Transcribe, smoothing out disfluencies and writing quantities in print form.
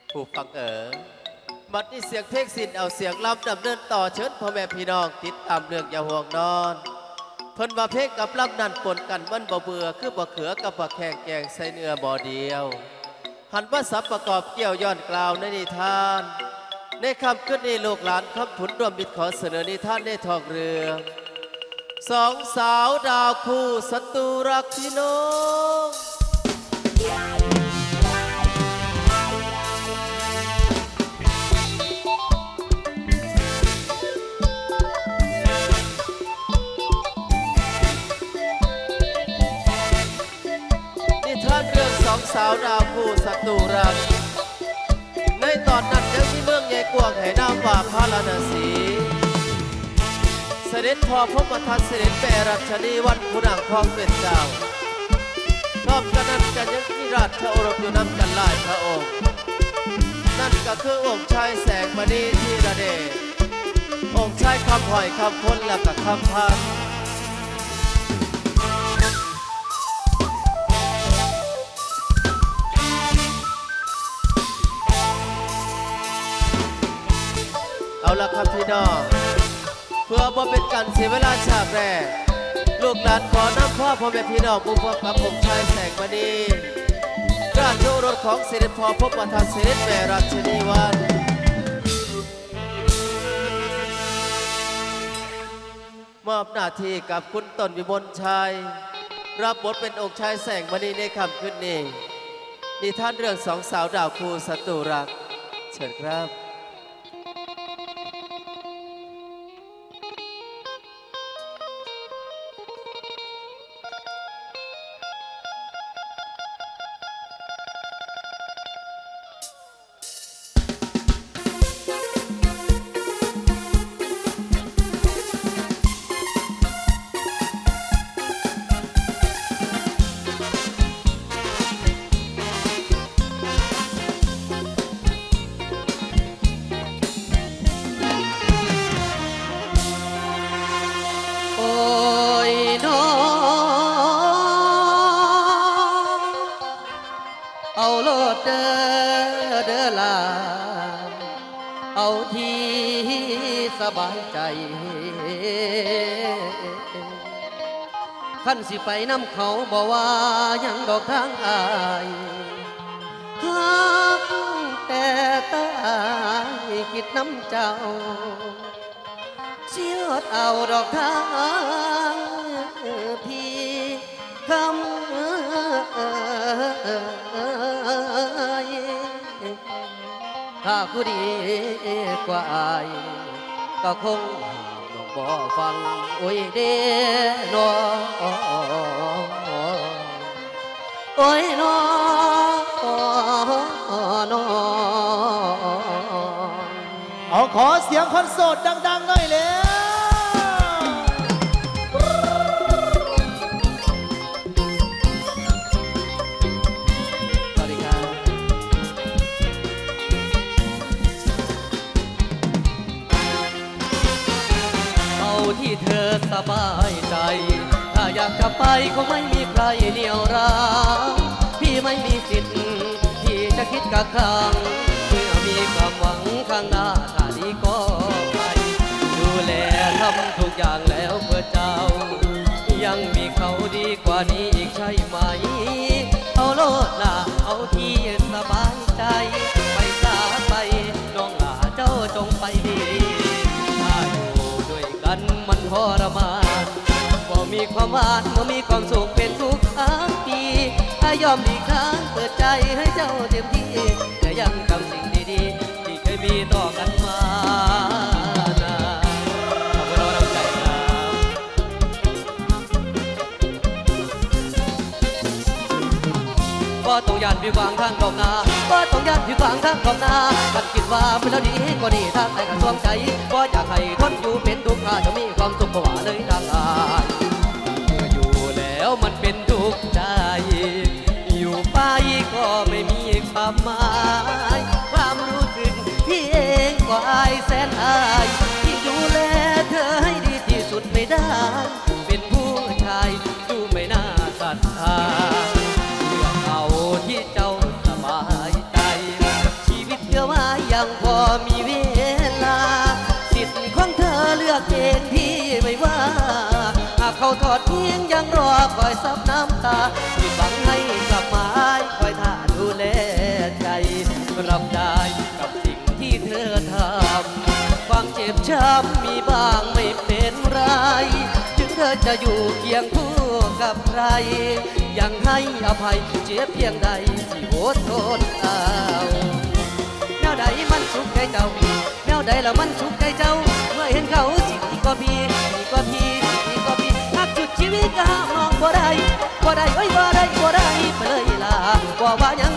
ผู้ฟังบัดนี้เสียงเพลงสิ้นเอาเสียงลำดำเนินต่อเชิญพ่อแม่พี่น้องติดตามเรื่องอย่าห่วงนอนเพิ่นว่าเพลงกับลำนั่นปนกันมันบ่เบื่อคือบ่เขือกับบ่แข่งแกงใส่เนื้อบ่เดียวหันว่าสับประกอบเกี่ยวย้อนกล่าวในนิทานในคำขึ้นนี้ลูกหลานคำผุนรวมมิตรขอเสนอนิทานในทองเรือสองสาวดาวคู่ศัตรูรักพี่น้องนิทานเรื่องสองสาวดาวคู่ศัตรูรักในตอนนั้นยังมีเมืองใหญ่กว้างให้นามว่าพาราณสีเสด็จพ่อพบทันเสด็จแม่รัชนีวันผู้นางทองเป็นเจ้าพร้อมกันนั้นกันยังมีราชโอรสอยู่นำกันหลายพระองค์นั่นก็คือองค์ชายแสงมณีธีรเดชองค์ชายคำหอยคำพ้นและก็คำพันเอาละครับพี่น้องเพื่อบ่เป็นการเสียเวลาฉากแรกลูกหลานขอนำพ่อแม่พี่น้องบุพกับองค์ชายแสงมณีราชโอรสของเสด็จพ่อพบประธานเสด็จแม่ราชนีวันมอบหน้าที่กับคุณต้นวิมลชัยรับบทเป็นองค์ชายแสงมณีในค่ำคืนนี้นิทานเรื่องสองสาวดาวคู่ศัตรูรักเชิญครับเอาโลดเด้อลาเอาที่สบายใจขันสิไปน้ำเขาบอกว่ายังดอกทางอายหักแต่ตายคิดน้ำเจ้าเชียดเอาดอกทางพี่คำถ้าผู้ดีกว่าอายก็คงบ่ฟังโอ้ยเด้นอโอ้ยนอนอเอาขอเสียงคนโสดดังๆหน่อยเลยที่เธอสบายใจถ้าอยากจะไปก็ไม่มีใครเหนี่ยวรั้งพี่ไม่มีสิทธิ์ที่จะคิดกักขังเมื่อมีความหวังข้างหน้าถ้าดีก็ไปดูแลทำทุกอย่างแล้วเพื่อเจ้ายังมีเขาดีกว่านี้อีกใช่ไหมเอาโลดละเอาที่สบายใจไปสาไปน้องหลาเจ้าจงไปดีมันทรมานบ่มีความหวานบ่มีความสุขเป็นทุกทั้งปีถ้ายอมดีค้างเปิดใจให้เจ้าเต็มที่แต่ยังทำสิ่งดีๆที่เคยมีต่อกันมานานขอบคุณเราน้ำใจครับก็ต้องยานพี่วางทางดอกนาก็ต้องยานพี่วางทางดอกนากันคิดว่าเป็นแล้วดีก็ดีทางใจกันสวงใจก็อยากให้ทนอยู่เป็นทุกข์ถ้าจะมีความสุขก็ว่าเลยทางอายเมื่ออยู่แล้วมันเป็นทุกข์ใจอยู่ไปก็ไม่มีความหมายความรู้สึกพี่เองก็อายแสนอายที่ดูแลเธอให้ดีที่สุดไม่ได้เป็นผู้ชายดูไม่น่าศรัทธาเลือกเอาที่เจ้าสบายใจชีวิตยังพอมีเวลาสิทธิ์ของเธอเลือกเองที่ไม่ว่าหากเขาทอดทิ้งยังรอคอยซับน้ำตาที่ฝังให้กลับมาคอยท่าดูแลใจรับได้กับสิ่งที่เธอทำความเจ็บช้ำมีบ้างไม่เป็นไรถึงเธอจะอยู่เคียงคู่กับใครยังให้อภัยเจ็บเพียงใดที่อดทนเอาแนวใดมันสุขใจเจ้าแนวใดแล้วมันสุขใจเจ้าเมื่อเห็นเขาสิดีกว่าพี่ดีกว่าพี่ดีกว่าพี่หักจุดชีวิตก็ห้ามน้องบ่ได้บ่ได้เอ้ยบ่ได้บ่ได้ไปเลยล่ะบ่ว่าหยัง